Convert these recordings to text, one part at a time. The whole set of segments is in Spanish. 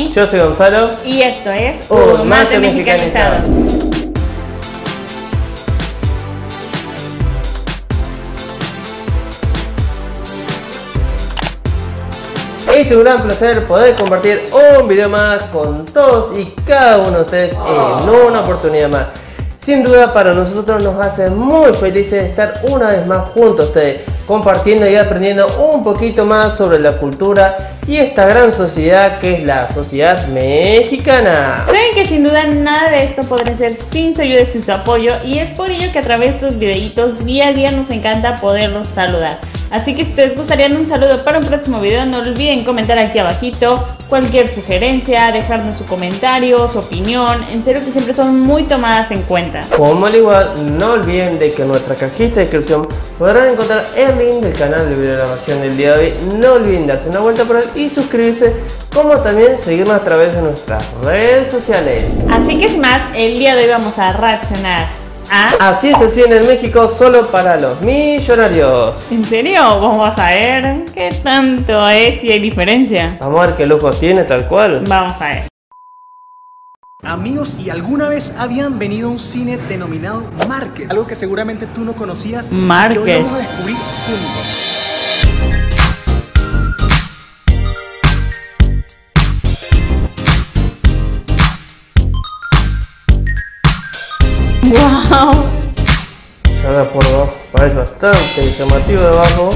Dani. Yo soy Gonzalo. Y esto es Un Mate Mexicanizado. Es un gran placer poder compartir un video más con todos y cada uno de ustedes en una oportunidad más. Sin duda para nosotros nos hace muy felices estar una vez más junto a ustedes, compartiendo y aprendiendo un poquito más sobre la cultura y esta gran sociedad que es la sociedad mexicana. Saben que sin duda nada de esto podría ser sin su ayuda y sin su apoyo, y es por ello que a través de estos videitos día a día nos encanta poderlos saludar. Así que si ustedes gustarían un saludo para un próximo video, no olviden comentar aquí abajito cualquier sugerencia, dejarnos su comentario, su opinión. En serio que siempre son muy tomadas en cuenta. Como al igual, no olviden de que en nuestra cajita de descripción podrán encontrar el link del canal de videograbación del día de hoy. No olviden darse una vuelta por él y suscribirse, como también seguirnos a través de nuestras redes sociales. Así que sin más, el día de hoy vamos a reaccionar a... Así es el cine en México, solo para los millonarios. ¿En serio? Vamos a ver qué tanto es, si hay diferencia. Vamos a ver qué lujos tiene tal cual. Vamos a ver. Amigos, ¿y alguna vez habían venido a un cine denominado Market? Algo que seguramente tú no conocías. Market. Y hoy vamos a descubrir juntos. ¡Wow! Ya me acuerdo, parece bastante llamativo de abajo.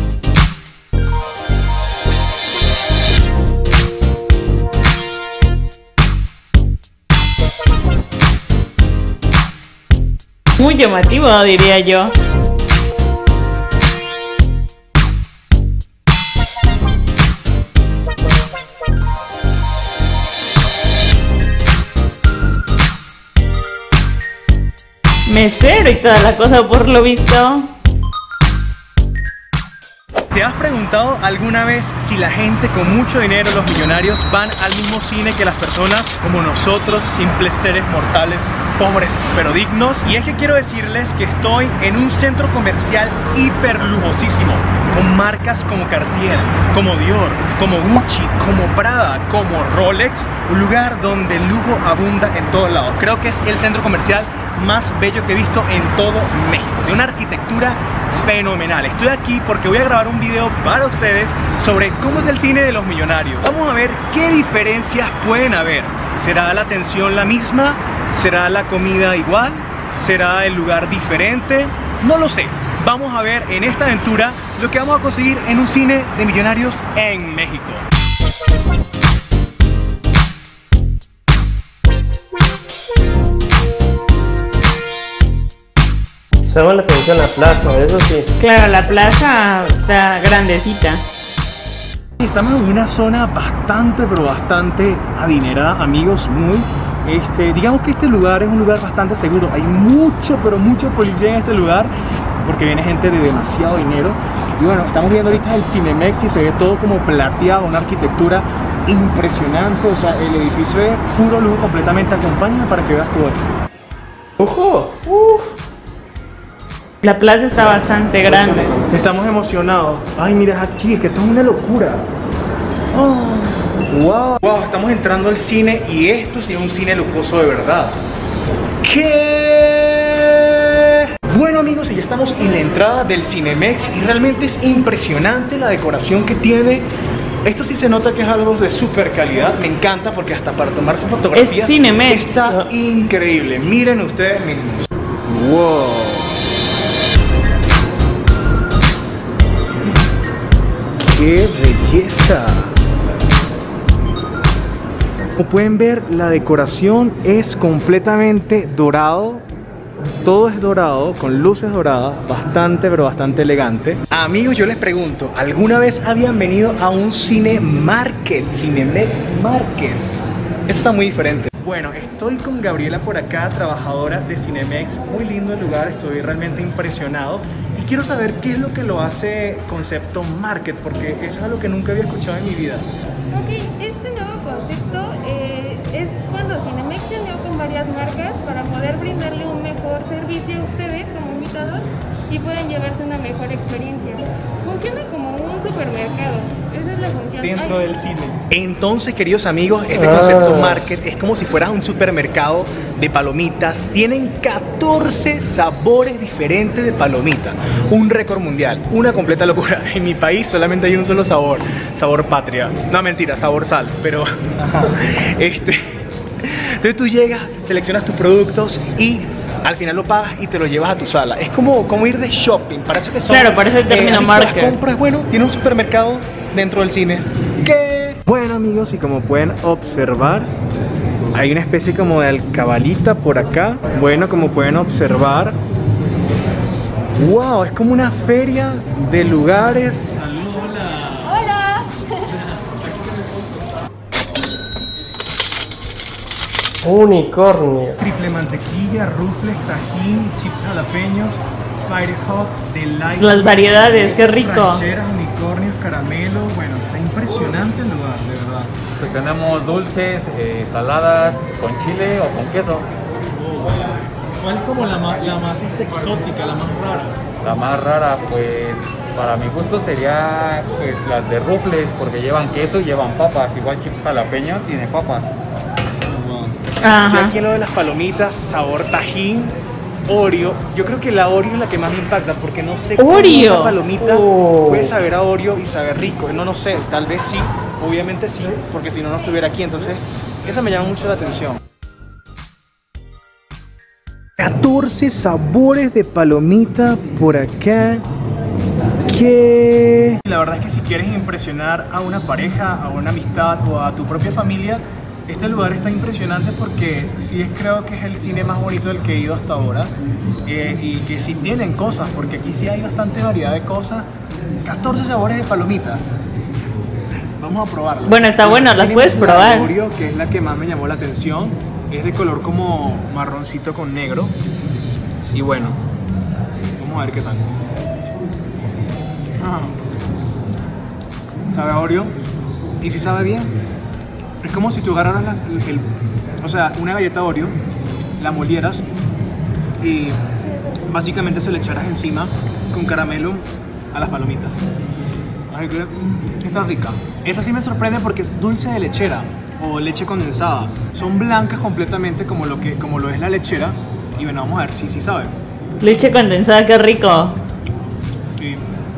Muy llamativo, diría yo. Mesero y toda la cosa, por lo visto. ¿Te has preguntado alguna vez si la gente con mucho dinero, los millonarios, van al mismo cine que las personas como nosotros, simples seres mortales, pobres pero dignos? Y es que quiero decirles que estoy en un centro comercial hiper lujosísimo, con marcas como Cartier, como Dior, como Gucci, como Prada, como Rolex, un lugar donde el lujo abunda en todos lados. Creo que es el centro comercial más bello que he visto en todo México, de una arquitectura fenomenal. Estoy aquí porque voy a grabar un video para ustedes sobre cómo es el cine de los millonarios. Vamos a ver qué diferencias pueden haber. ¿Será la atención la misma? ¿Será la comida igual? ¿Será el lugar diferente? No lo sé. Vamos a ver en esta aventura lo que vamos a conseguir en un cine de millonarios en México. Llama la atención la plaza, eso sí. Claro, la plaza está grandecita. Estamos en una zona bastante, pero bastante adinerada, amigos, digamos que este lugar es un lugar bastante seguro. Hay mucho, pero mucho policía en este lugar, porque viene gente de demasiado dinero. Y bueno, estamos viendo ahorita el Cinemex y se ve todo como plateado, una arquitectura impresionante. O sea, el edificio es puro lujo completamente. Acompáñame para que veas todo esto. ¡Ojo! ¡Uf! La plaza está bastante grande. Estamos emocionados. Ay, mira aquí, es que esto es una locura. Oh, wow, estamos entrando al cine y esto sí es un cine lujoso de verdad. ¿Qué? Bueno, amigos, y ya estamos en la entrada del Cinemex y realmente es impresionante la decoración que tiene. Esto sí se nota que es algo de super calidad. Me encanta porque hasta para tomarse fotografías es Cinemex. Está increíble. Miren ustedes mismos. Wow. ¡Qué belleza! Como pueden ver, la decoración es completamente dorado. Todo es dorado, con luces doradas, bastante, pero bastante elegante. Amigos, yo les pregunto, ¿alguna vez habían venido a un cine Market? Cinemex Market. Esto está muy diferente. Bueno, estoy con Gabriela por acá, trabajadora de Cinemex. Muy lindo el lugar, estoy realmente impresionado. Y quiero saber qué es lo que lo hace concepto Market, porque eso es algo que nunca había escuchado en mi vida. Ok, este nuevo concepto es cuando Cinemex se unió con varias marcas para poder brindarle un mejor servicio a ustedes como invitados y pueden llevarse una mejor experiencia. Funciona como un supermercado. Esa es la función. Dentro del cine. Entonces, queridos amigos, este concepto market es como si fueras un supermercado de palomitas. Tienen 14 sabores diferentes de palomitas. Un récord mundial, una completa locura. En mi país solamente hay un solo sabor, sabor patria. No, mentira, sabor sal, pero entonces tú llegas, seleccionas tus productos y al final lo pagas y te lo llevas a tu sala. Es como ir de shopping, para eso que son. Claro, para eso el término market. Las compras, bueno, tiene un supermercado dentro del cine. ¿Qué? Bueno, amigos, y como pueden observar, hay una especie como de alcabalita por acá. Bueno, como pueden observar, wow, es como una feria de lugares. Unicornio. Triple mantequilla, rufles, tajín, chips jalapeños, fire hot, delight. Las variedades, qué rico. Rancheras, unicornios, caramelo. Bueno, está impresionante el lugar, de verdad. Pues tenemos dulces, saladas, con chile o con queso. ¿Cuál es como la más exótica, la más rara? La más rara, pues para mi gusto sería pues las de rufles, porque llevan queso y llevan papas. Igual chips jalapeño tiene papas. Yo aquí en lo de las palomitas, sabor tajín, Oreo. Yo creo que la Oreo es la que más me impacta porque no sé cómo una palomita puede saber a Oreo y saber rico. No sé, tal vez sí, obviamente sí, porque si no, no estuviera aquí. Entonces, esa me llama mucho la atención. 14 sabores de palomita por acá. ¿Qué? La verdad es que si quieres impresionar a una pareja, a una amistad o a tu propia familia, este lugar está impresionante porque sí creo que es el cine más bonito del que he ido hasta ahora, y que sí tienen cosas, porque aquí sí hay bastante variedad de cosas. 14 sabores de palomitas. Vamos a probarlas. Bueno, está bueno, las puedes probar. Oreo, que es la que más me llamó la atención, es de color como marroncito con negro. Y bueno, vamos a ver qué tal. Sabe a Oreo y sí sabe bien. Es como si tú agarraras una galleta Oreo, la molieras y básicamente se le echaras encima con caramelo a las palomitas. Así que está rica. Esta sí me sorprende porque es dulce de lechera o leche condensada. Son blancas completamente como lo es la lechera. Y bueno, vamos a ver si sabe. Leche condensada, qué rico. Sí.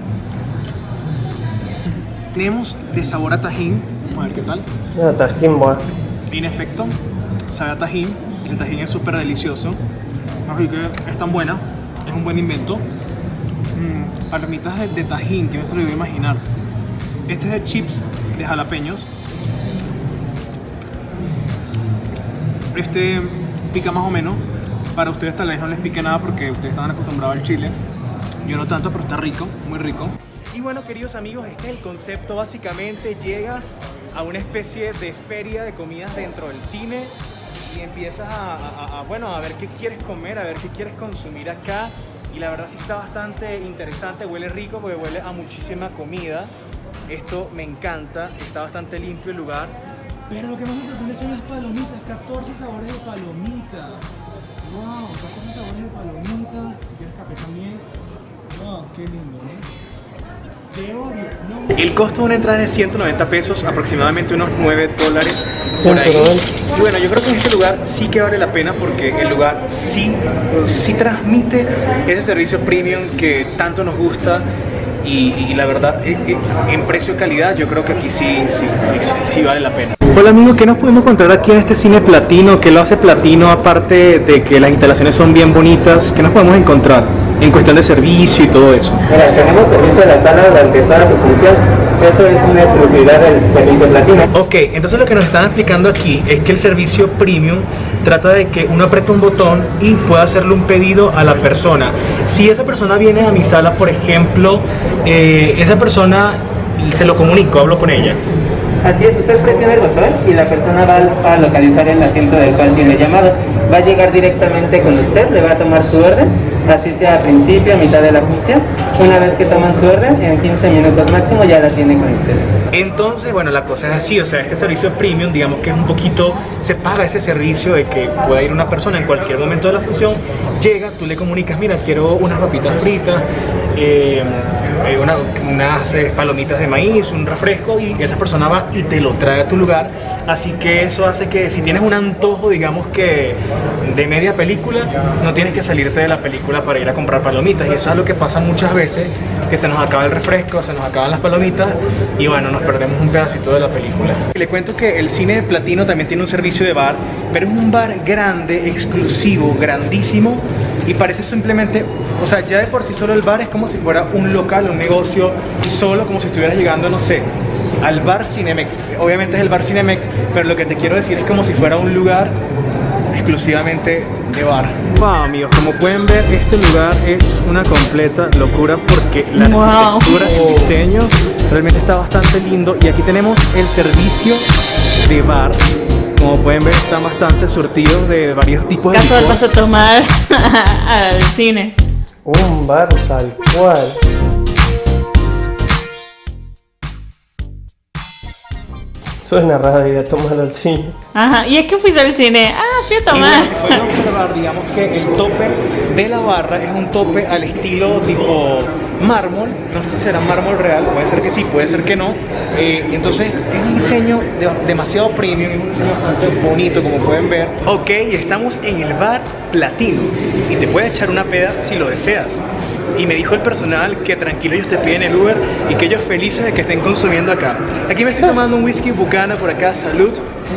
Tenemos de sabor a tajín. Vamos a ver qué tal. Tajín, boa. En efecto, sabe a tajín. El tajín es súper delicioso. Así que es tan buena. Es un buen invento. Palomitas de tajín, que no se lo iba a imaginar. Este es de chips de jalapeños. Este pica más o menos. Para ustedes tal vez no les pique nada porque ustedes están acostumbrados al chile. Yo no tanto, pero está rico, muy rico. Y bueno, queridos amigos, este es el concepto. Básicamente llegas a una especie de feria de comidas dentro del cine y empiezas a ver qué quieres comer, a ver qué quieres consumir acá. Y la verdad sí está bastante interesante, huele rico porque huele a muchísima comida. Esto me encanta, está bastante limpio el lugar. Pero lo que más me sorprende son las palomitas, 14 sabores de palomitas. Wow, 14 sabores de palomitas. Si quieres café también. Wow, qué lindo, ¿no? El costo de una entrada es de 190 pesos, aproximadamente unos $9 por ahí. Y bueno, yo creo que en este lugar sí que vale la pena porque el lugar sí transmite ese servicio premium que tanto nos gusta. Y la verdad, en precio-calidad, yo creo que aquí sí vale la pena. Hola amigos, ¿qué nos podemos encontrar aquí en este cine platino? ¿Qué lo hace platino aparte de que las instalaciones son bien bonitas? ¿Qué nos podemos encontrar en cuestión de servicio y todo eso? Mira, tenemos servicio de la sala durante toda su función. Eso es una exclusividad del servicio platino. Ok, entonces lo que nos están explicando aquí es que el servicio premium trata de que uno aprieta un botón y pueda hacerle un pedido a la persona. Si esa persona viene a mi sala, por ejemplo, esa persona se lo comunico, hablo con ella. Así es, usted presiona el botón y la persona va a localizar el asiento del cual tiene llamado. Va a llegar directamente con usted, le va a tomar su orden, así sea a principio, a mitad de la función. Una vez que toman su orden, en 15 minutos máximo ya la tiene con usted. Entonces, bueno, la cosa es así, o sea, este servicio premium, digamos que es un poquito, se paga ese servicio de que pueda ir una persona en cualquier momento de la función, llega, tú le comunicas, mira, quiero unas papitas fritas, unas palomitas de maíz, un refresco, y esa persona va y te lo trae a tu lugar. Así que eso hace que si tienes un antojo, digamos que de media película, no tienes que salirte de la película para ir a comprar palomitas. Y eso es lo que pasa muchas veces, que se nos acaba el refresco, se nos acaban las palomitas y bueno, nos perdemos un pedacito de la película. Le cuento que el cine Platino también tiene un servicio de bar, pero es un bar grande, exclusivo, grandísimo, y parece simplemente, o sea, ya de por sí solo el bar es como si fuera un local, un negocio solo, como si estuvieras llegando, no sé, al bar Cinemex. Obviamente es el bar Cinemex, pero lo que te quiero decir es como si fuera un lugar exclusivamente de bar. Wow, amigos, como pueden ver, este lugar es una completa locura porque la arquitectura, el diseño realmente está bastante lindo. Y aquí tenemos el servicio de bar. Como pueden ver, está bastante surtido de varios tipos de Caso vas a tomar al cine. Un bar tal cual. Suena raro ir a tomar al cine. Ajá, ¿y es que fuiste al cine? Ah, fui a Y tomar. bueno, pueden observar, digamos que el tope de la barra es un tope al estilo tipo mármol. No sé si será mármol real, puede ser que sí, puede ser que no. Y entonces es un diseño demasiado premium, es un diseño bastante bonito, como pueden ver. Ok, estamos en el bar Platino y te puedes echar una peda si lo deseas. Y me dijo el personal que tranquilo, ellos te piden el Uber y que ellos felices de que estén consumiendo acá. Aquí me estoy tomando un whisky Bucana por acá, salud.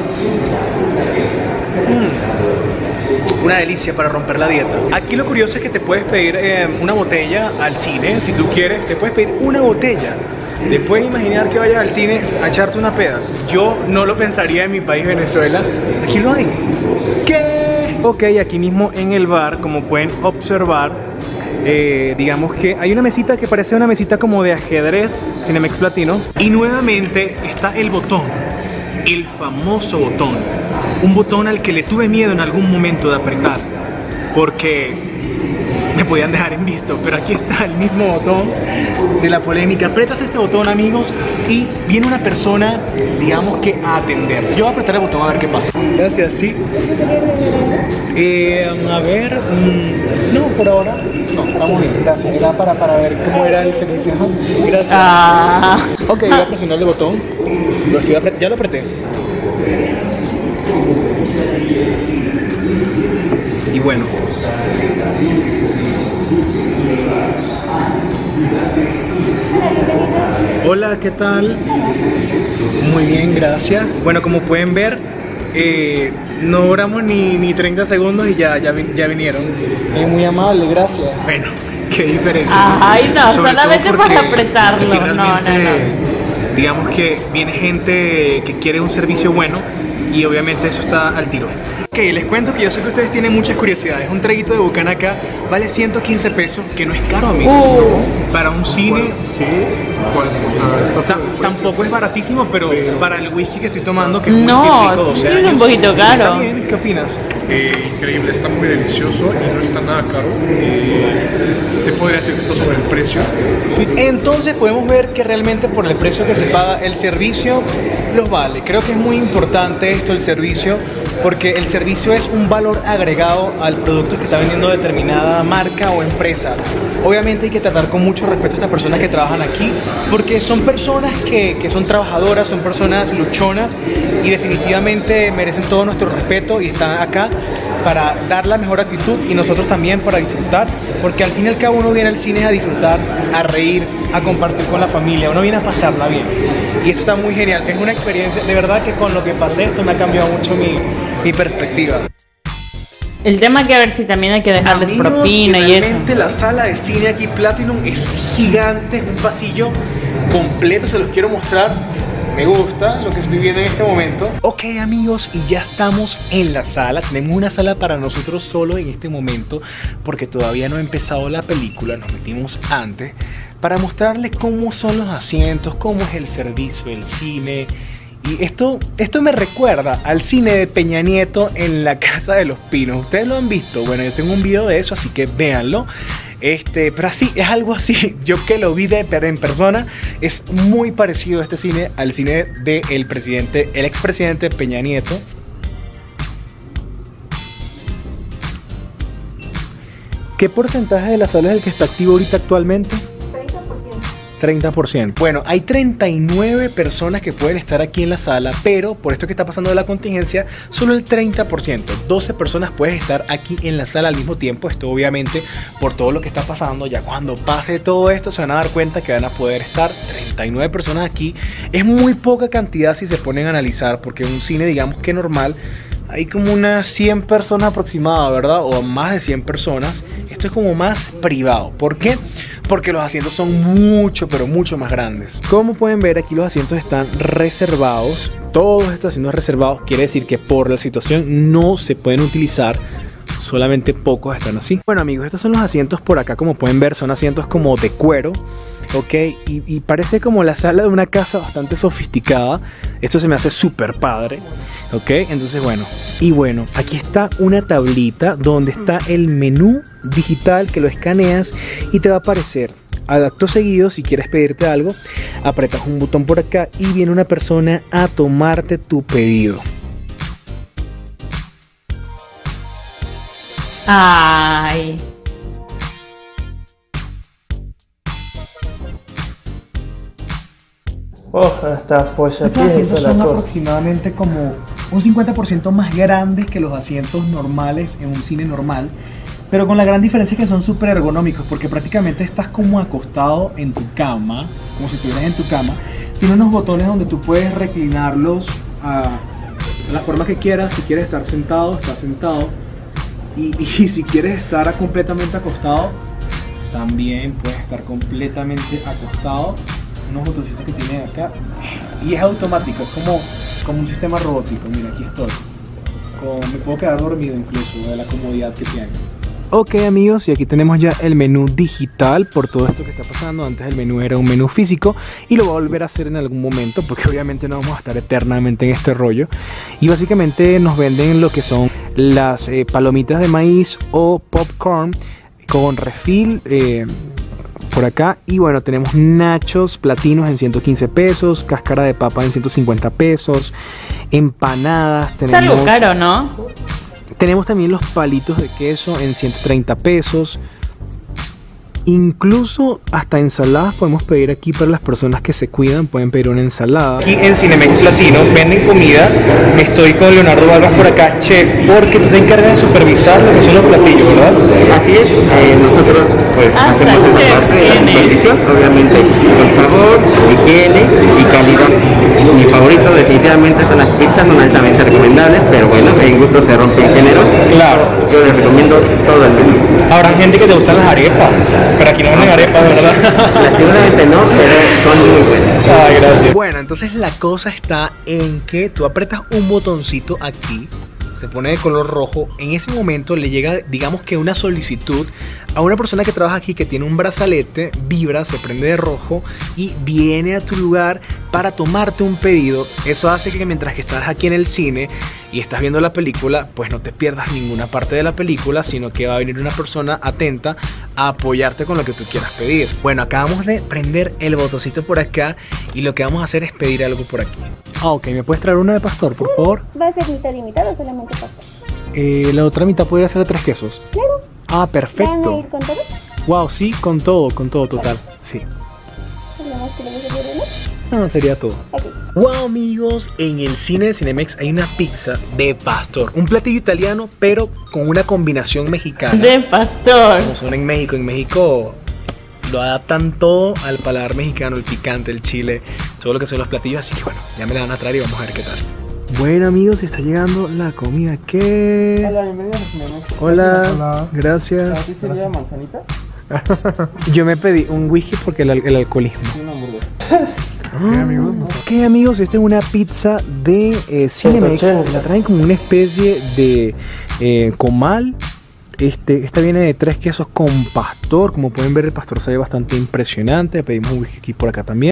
Una delicia para romper la dieta. Aquí lo curioso es que te puedes pedir una botella al cine, si tú quieres, te puedes pedir una botella. ¿Te puedes imaginar que vayas al cine a echarte una peda? Yo no lo pensaría en mi país, Venezuela. Aquí lo hay. ¿Qué? Ok, aquí mismo en el bar, como pueden observar, digamos que hay una mesita que parece una mesita como de ajedrez, Cinemex Platino. Y nuevamente está el botón, el famoso botón. Un botón al que le tuve miedo en algún momento de apretar, porque me podían dejar en visto, pero aquí está el mismo botón de la polémica. Apretas este botón, amigos, y viene una persona, digamos que a atender. Yo voy a apretar el botón a ver qué pasa. Gracias, sí. A ver, no, por ahora no, estamos bien, gracias. Era para ver cómo era el servicio. Gracias. Ah. Ok, voy a presionar el botón. Ya lo apreté. Y bueno, hola, ¿qué tal? Muy bien, gracias. Bueno, como pueden ver, no duramos ni 30 segundos y ya vinieron. Es muy amable, gracias. Bueno, qué diferencia. Ay, no, Sobre solamente todo porque para apretarlo. aquí No. digamos que viene gente que quiere un servicio bueno y obviamente eso está al tiro. Ok, les cuento que yo sé que ustedes tienen muchas curiosidades. Un traguito de Bucana acá vale 115 pesos, que no es caro, amigos. Para un cine, sí. Tampoco es baratísimo, pero para el whisky que estoy tomando, que es un whisky rico, 12 sí es un años, poquito caro. está bien. ¿Qué opinas? Increíble, está muy delicioso y no está nada caro. Te podría decir que está sobre el precio. Entonces podemos ver que realmente por el precio que se paga, el servicio los vale. Creo que es muy importante esto, el servicio, porque el servicio es un valor agregado al producto que está vendiendo determinada marca o empresa. Obviamente hay que tratar con mucho respeto a estas personas que trabajan aquí, porque son personas que son trabajadoras, son personas luchonas y definitivamente merecen todo nuestro respeto y están acá para dar la mejor actitud y nosotros también para disfrutar, porque al fin y al cabo uno viene al cine a disfrutar, a reír, a compartir con la familia, uno viene a pasarla bien y eso está muy genial. Es una experiencia, de verdad que con lo que pasé esto me ha cambiado mucho mi perspectiva. El tema que a ver si también hay que dejarles Amigos, propina y eso. realmente la sala de cine aquí Platinum es gigante, es un pasillo completo, se los quiero mostrar. Me gusta lo que estoy viendo en este momento. Ok, amigos, y ya estamos en la sala. Tenemos una sala para nosotros solo en este momento, porque todavía no ha empezado la película, nos metimos antes, para mostrarles cómo son los asientos, cómo es el servicio del cine. Y esto me recuerda al cine de Peña Nieto en la Casa de los Pinos. ¿Ustedes lo han visto? Bueno, yo tengo un video de eso, así que véanlo. Pero así, es algo así. Yo que lo vi en persona, es muy parecido este cine al cine del presidente, el expresidente Peña Nieto. ¿Qué porcentaje de la sala es el que está activo ahorita actualmente? 30%. Bueno, hay 39 personas que pueden estar aquí en la sala, pero por esto que está pasando de la contingencia, solo el 30%. 12 personas pueden estar aquí en la sala al mismo tiempo. Esto obviamente por todo lo que está pasando. Ya cuando pase todo esto se van a dar cuenta que van a poder estar 39 personas aquí. Es muy poca cantidad si se ponen a analizar, porque un cine, digamos que normal, hay como unas 100 personas aproximadas, ¿verdad? O más de 100 personas. Esto es como más privado. ¿Por qué? Porque los asientos son mucho, pero mucho más grandes. Como pueden ver, aquí los asientos están reservados. Todos estos asientos reservados quiere decir que por la situación no se pueden utilizar. Solamente pocos están así. Bueno amigos, estos son los asientos por acá. Como pueden ver, son asientos como de cuero, ok, y parece como la sala de una casa bastante sofisticada. Esto se me hace súper padre, ok. Entonces bueno, aquí está una tablita donde está el menú digital, que lo escaneas y te va a aparecer. Acto seguido, si quieres pedirte algo, apretas un botón por acá y viene una persona a tomarte tu pedido. Ay. Hasta pues aquí Estos asientos la son cosa. aproximadamente como un 50% más grandes que los asientos normales en un cine normal, pero con la gran diferencia que son súper ergonómicos, porque prácticamente estás como acostado en tu cama, como si estuvieras en tu cama. Tiene unos botones donde tú puedes reclinarlos a la forma que quieras. Si quieres estar sentado, estás sentado, y si quieres estar completamente acostado, también puedes estar completamente acostado. Unos botoncitos que tiene acá, y es automático, es como un sistema robótico. Mira, aquí estoy, me puedo quedar dormido incluso de la comodidad que tiene. Ok amigos, y aquí tenemos ya el menú digital por todo esto que está pasando. Antes el menú era un menú físico y lo voy a volver a hacer en algún momento, porque obviamente no vamos a estar eternamente en este rollo. Y básicamente nos venden lo que son las palomitas de maíz o popcorn con refill, por acá. Y bueno, tenemos nachos platinos en 115 pesos, cáscara de papa en 150 pesos, empanadas. Es algo caro, ¿no? Tenemos también los palitos de queso en 130 pesos. Incluso hasta ensaladas podemos pedir aquí para las personas que se cuidan. Pueden pedir una ensalada. Aquí en Cinemex Latino venden comida. Estoy con Leonardo Vargas por acá, chef, porque tú te encargas de supervisar lo que son los platillos, ¿verdad? Así es, nosotros pues Hasta hacemos el esa chef parte de la viene. supervisión, obviamente con sabor, higiene y calidad. Mi favorito definitivamente son las pizzas, son altamente recomendables, pero bueno, en gusto se rompe el género. Claro. Yo les recomiendo todo el menú. Habrá gente que te gustan las arepas, pero aquí no venden arepas, ¿verdad? Seguramente no, pero son muy buenas. Ay, gracias. Bueno, entonces la cosa está en que tú apretas un botoncito aquí, se pone de color rojo. En ese momento le llega, digamos que una solicitud a una persona que trabaja aquí, que tiene un brazalete, vibra, se prende de rojo y viene a tu lugar para tomarte un pedido. Eso hace que mientras que estás aquí en el cine y estás viendo la película, pues no te pierdas ninguna parte de la película, sino que va a venir una persona atenta a apoyarte con lo que tú quieras pedir. Bueno, acabamos de prender el botoncito por acá y lo que vamos a hacer es pedir algo por aquí. Ah, ok, ¿me puedes traer una de pastor, por favor? ¿Va a ser mitad y mitad o solamente pastor? La otra mitad podría ser de 3 quesos. Claro. Ah, ¿Van a perfecto. ir con todo? Wow, sí, con todo total. Sí. ¿Lo más que le gusta de uno? No, sería todo. Ok. Wow amigos, en el cine de Cinemex hay una pizza de pastor. Un platillo italiano, pero con una combinación mexicana. De pastor. Como son en México. En México lo adaptan todo al paladar mexicano, el picante, el chile, todo lo que son los platillos. Así que bueno, ya me la van a traer y vamos a ver qué tal. Bueno amigos, está llegando la comida que... Hola, bienvenidos a Cinemex. Hola, gracias. ¿A ti sería manzanita? Yo me pedí un whisky porque el alcoholismo. Y una hamburguesa. Ok amigos, esta es una pizza de Cinemex. 180. La traen como una especie de comal. Esta viene de 3 quesos con pastor. Como pueden ver, el pastor se ve bastante impresionante. Pedimos un whisky aquí por acá también.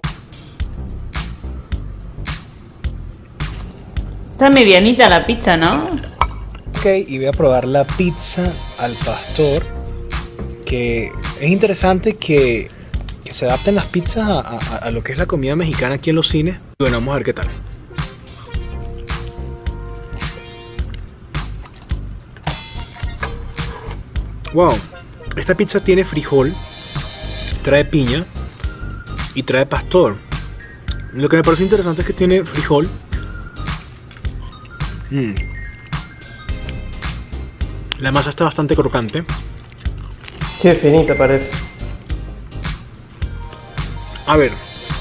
Está medianita la pizza, ¿no? Ok, y voy a probar la pizza al pastor, que Es interesante que se adapten las pizzas a lo que es la comida mexicana aquí en los cines. Y bueno, vamos a ver qué tal. Wow, esta pizza tiene frijol, trae piña y trae pastor. Lo que me parece interesante es que tiene frijol. La masa está bastante crocante. Qué finita parece. A ver,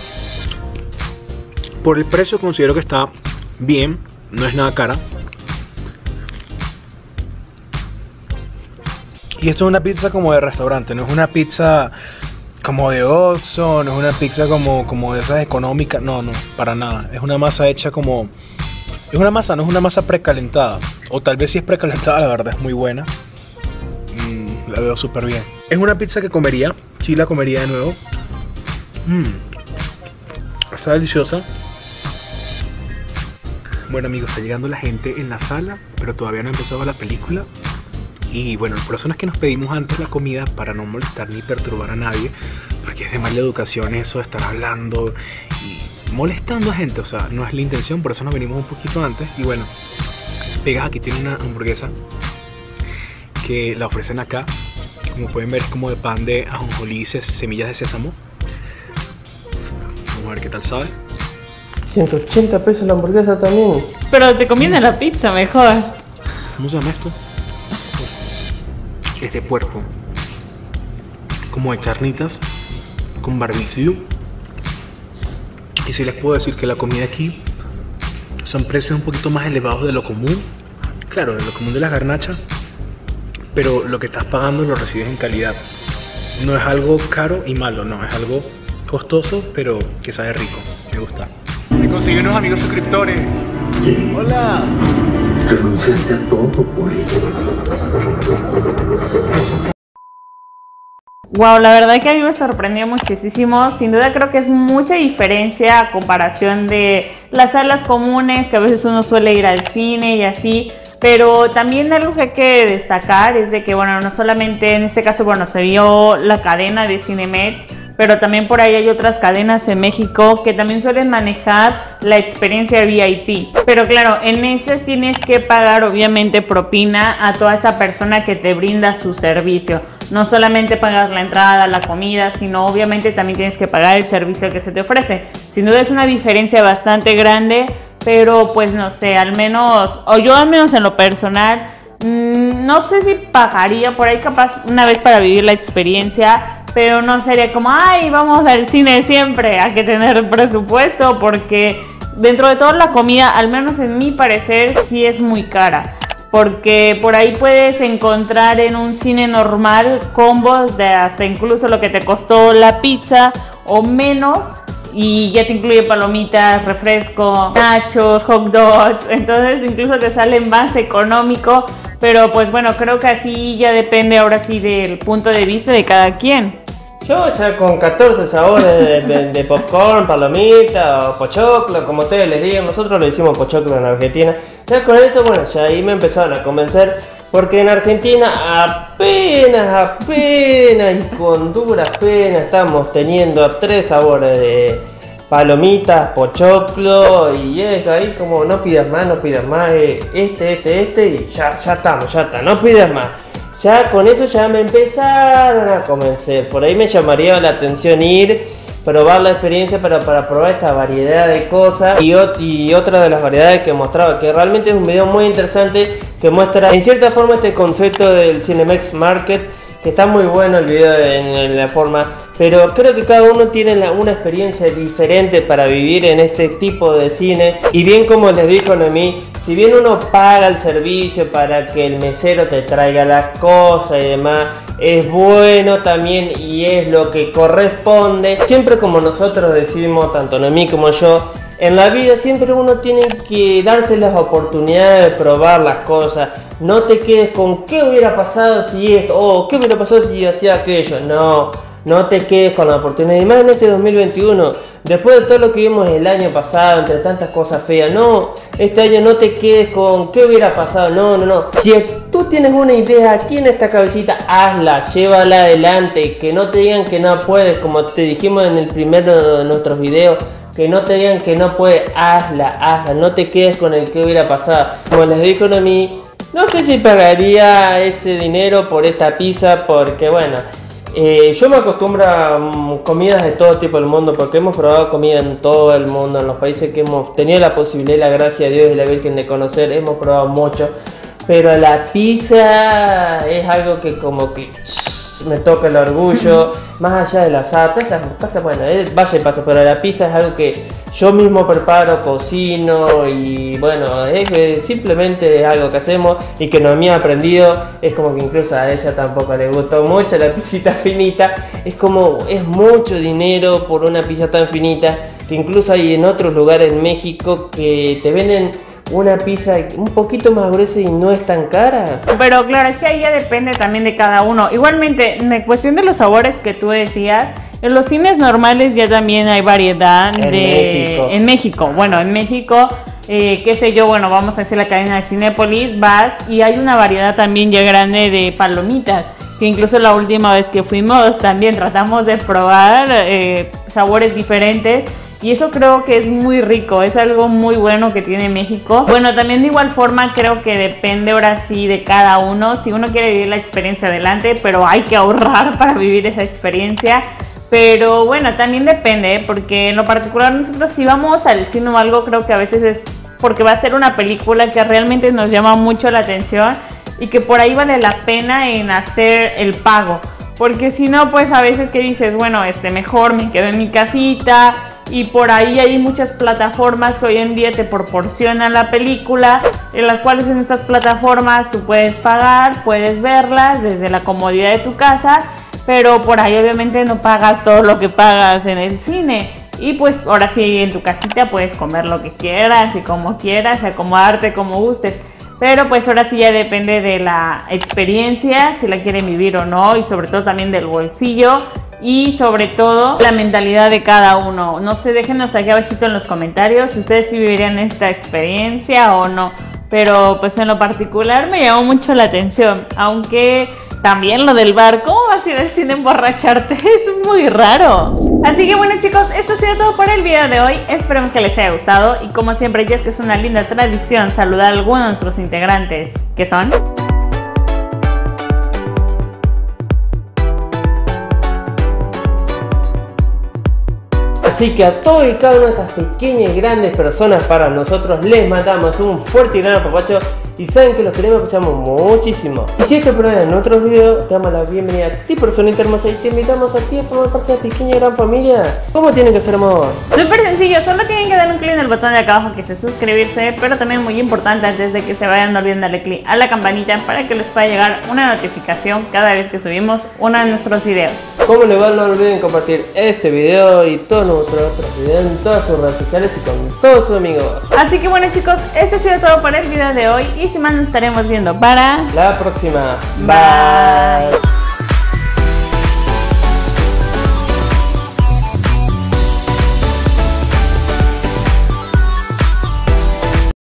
por el precio considero que está bien, no es nada cara. Y esto es una pizza como de restaurante, no es una pizza como de Oxxo, no es una pizza como de esas económicas, no, para nada. Es una masa hecha como... Es una masa, no es una masa precalentada. O tal vez si es precalentada, la verdad es muy buena. La veo súper bien. Es una pizza que comería, sí la comería de nuevo. Está deliciosa. Bueno amigos, está llegando la gente en la sala, pero todavía no ha empezado la película. Y bueno, por eso no es que nos pedimos antes la comida, para no molestar ni perturbar a nadie, porque es de mala educación eso de estar hablando y molestando a gente, o sea, no es la intención, por eso nos venimos un poquito antes. Y bueno, Pegas aquí tiene una hamburguesa que la ofrecen acá, como pueden ver es como de pan de ajonjolí y semillas de sésamo. Vamos a ver qué tal sabe. 180 pesos la hamburguesa también. Pero te conviene la pizza mejor. ¿Cómo se llama esto? Es de puerco, como de carnitas con barbecue. Y sí les puedo decir que la comida aquí son precios un poquito más elevados de lo común. Claro, de lo común de las garnachas, pero lo que estás pagando lo recibes en calidad. No es algo caro y malo, no, es algo costoso pero que sabe rico, me gusta. Me conseguí unos amigos suscriptores. Hola. Renunciaste a todo por ello. Wow, la verdad que a mí me sorprendió muchísimo. Sin duda creo que es mucha diferencia a comparación de las salas comunes que a veces uno suele ir al cine y así. Pero también algo que hay que destacar es de que, bueno, no solamente en este caso, bueno, se vio la cadena de Cinemex, pero también por ahí hay otras cadenas en México que también suelen manejar la experiencia VIP. Pero claro, en esas tienes que pagar obviamente propina a toda esa persona que te brinda su servicio. No solamente pagas la entrada, la comida, sino obviamente también tienes que pagar el servicio que se te ofrece. Sin duda es una diferencia bastante grande, pero pues no sé, al menos, o yo al menos en lo personal, no sé si pagaría por ahí capaz una vez para vivir la experiencia, pero no sería como, ay, vamos al cine siempre, hay que tener presupuesto, porque dentro de toda la comida, al menos en mi parecer, sí es muy cara. Porque por ahí puedes encontrar en un cine normal combos de hasta incluso lo que te costó la pizza o menos, y ya te incluye palomitas, refresco, nachos, hot dogs, entonces incluso te sale más económico. Pero pues bueno, creo que así ya depende ahora sí del punto de vista de cada quien. Yo ya con 14 sabores de popcorn, palomita o pochoclo, como ustedes les digan, nosotros le decimos pochoclo en Argentina. Ya con eso, bueno, ya ahí me empezaron a convencer, porque en Argentina apenas y con duras penas estamos teniendo 3 sabores de palomitas, pochoclo, y es ahí como no pidas más, este y ya estamos, no pidas más. Ya con eso ya me empezaron a convencer. Por ahí me llamaría la atención ir, probar la experiencia para probar esta variedad de cosas. Y otra de las variedades que mostraba, que realmente es un video muy interesante, que muestra en cierta forma este concepto del Cinemex Market, que está muy bueno el video en la forma. Pero creo que cada uno tiene una experiencia diferente para vivir en este tipo de cine. Y bien como les dijo Noemí, si bien uno paga el servicio para que el mesero te traiga las cosas y demás, es bueno también y es lo que corresponde. Siempre como nosotros decimos, tanto Noemí como yo, en la vida siempre uno tiene que darse las oportunidades de probar las cosas. No te quedes con qué hubiera pasado si esto, o qué hubiera pasado si hacía aquello. No te quedes con la oportunidad, y más en este 2021, después de todo lo que vimos el año pasado, entre tantas cosas feas. No, este año no te quedes con qué hubiera pasado, no. Si tú tienes una idea aquí en esta cabecita, hazla, llévala adelante, que no te digan que no puedes, como te dijimos en el primero de nuestros videos, que no te digan que no puedes, hazla, no te quedes con el que hubiera pasado. Como les dijo a mí, no sé si pagaría ese dinero por esta pizza, porque bueno, yo me acostumbro a comidas de todo tipo del mundo, porque hemos probado comida en todo el mundo, en los países que hemos tenido la posibilidad y la gracia de Dios y la Virgen de conocer, hemos probado mucho, pero la pizza es algo que como que me toca el orgullo, más allá del asado, todas esas cosas, bueno, vaya y pasa, pero la pizza es algo que yo mismo preparo, cocino y bueno, simplemente es algo que hacemos y que Noemí ha aprendido. Es como que incluso a ella tampoco le gustó mucho la pizzita finita, es como, es mucho dinero por una pizza tan finita, que incluso hay en otros lugares en México que te venden una pizza un poquito más gruesa y no es tan cara. Pero claro, es que ahí ya depende también de cada uno. Igualmente, en cuestión de los sabores que tú decías, en los cines normales ya también hay variedad en México. Bueno, en México, qué sé yo, bueno, vamos a decir la cadena de Cinépolis, vas y hay una variedad también ya grande de palomitas. Que incluso la última vez que fuimos también tratamos de probar sabores diferentes. Y eso creo que es muy rico, es algo muy bueno que tiene México. Bueno, también de igual forma creo que depende ahora sí de cada uno. Si uno quiere vivir la experiencia adelante, pero hay que ahorrar para vivir esa experiencia. Pero bueno, también depende, porque en lo particular nosotros si vamos al cine o algo, creo que a veces es porque va a ser una película que realmente nos llama mucho la atención y que por ahí vale la pena en hacer el pago. Porque si no, pues a veces que dices, bueno, mejor me quedo en mi casita. Y por ahí hay muchas plataformas que hoy en día te proporcionan la película, en las cuales en estas plataformas tú puedes pagar, puedes verlas desde la comodidad de tu casa, pero por ahí obviamente no pagas todo lo que pagas en el cine. Y pues ahora sí en tu casita puedes comer lo que quieras y como quieras, acomodarte como gustes. Pero pues ahora sí ya depende de la experiencia, si la quieren vivir o no, y sobre todo también del bolsillo. Y sobre todo la mentalidad de cada uno. No sé, déjenos aquí abajito en los comentarios si ustedes sí vivirían esta experiencia o no. Pero pues en lo particular me llamó mucho la atención. Aunque también lo del bar, ¿cómo vas a ir al cine a emborracharte? Es muy raro. Así que bueno chicos, esto ha sido todo por el video de hoy. Esperemos que les haya gustado. Y como siempre ya es que es una linda tradición saludar a algunos de nuestros integrantes, que son... Así que a todos y cada una de estas pequeñas y grandes personas para nosotros les mandamos un fuerte y gran apapacho y saben que los queremos y apreciamos muchísimo. Y si esto prueba en otros videos, te damos la bienvenida a ti, personita hermosa, y te invitamos a ti a formar parte de esta pequeña y gran familia. ¿Cómo tienen que hacer, amor? Súper sencillo, solo tienen que dar un clic en el botón de acá abajo que dice suscribirse, pero también muy importante, antes de que se vayan, no olviden darle clic a la campanita para que les pueda llegar una notificación cada vez que subimos uno de nuestros videos. Como les va, no olviden compartir este video y todos nuestros otros videos en todas sus redes sociales y con todos sus amigos. Así que bueno chicos, esto ha sido todo por el video de hoy y sin más nos estaremos viendo para la próxima. Bye.